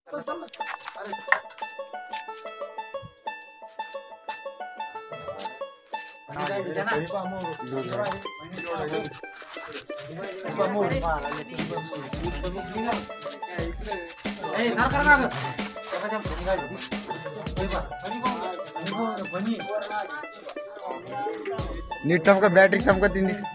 नीट चमका बॅटरी चमका ती नीट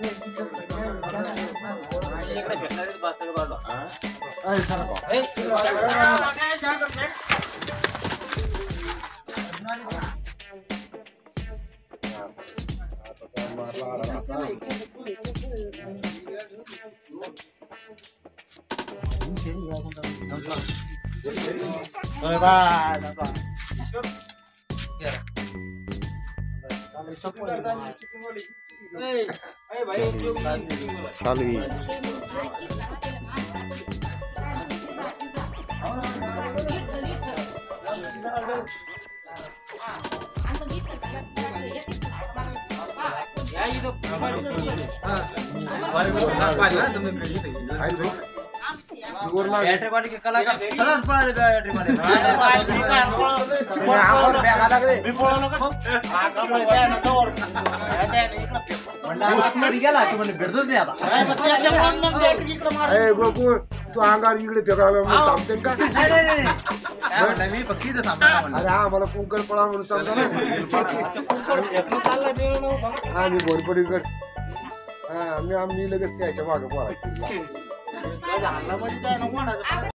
चालू बैटरी वाली के कला का कलर पड़ा है बैटरी वाले मध्ये गेला तू म्हणजे भेटतोच नाही आता गोकू तू अंगावर इकडे फेकायला थांबते का नाही मी फक्त इथं थांबणार म्हणलं अरे हा मला कुंकड पळा म्हणून समजा आम्ही घोरपडीकड आम्ही लगेच त्याच्या मागे पळा